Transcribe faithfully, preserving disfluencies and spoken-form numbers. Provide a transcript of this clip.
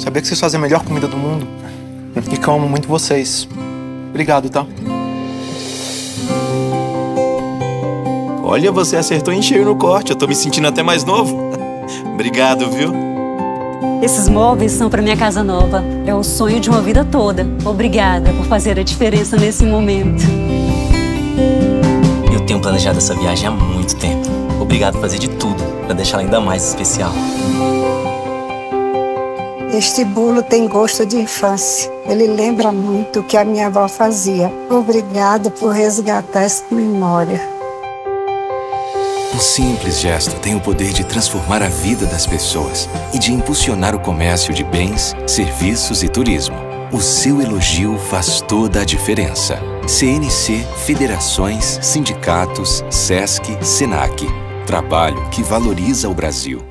Saber que vocês fazem a melhor comida do mundo e que eu amo muito vocês. Obrigado, tá? Olha, você acertou em cheio no corte. Eu tô me sentindo até mais novo. Obrigado, viu? Esses móveis são para minha casa nova. É o sonho de uma vida toda. Obrigada por fazer a diferença nesse momento. Eu tenho planejado essa viagem há muito tempo. Obrigado por fazer de tudo para deixá-la ainda mais especial. Este bolo tem gosto de infância. Ele lembra muito o que a minha avó fazia. Obrigada por resgatar essa memória. Um simples gesto tem o poder de transformar a vida das pessoas e de impulsionar o comércio de bens, serviços e turismo. O seu elogio faz toda a diferença. C N C, federações, sindicatos, Sesc, Senac. Trabalho que valoriza o Brasil.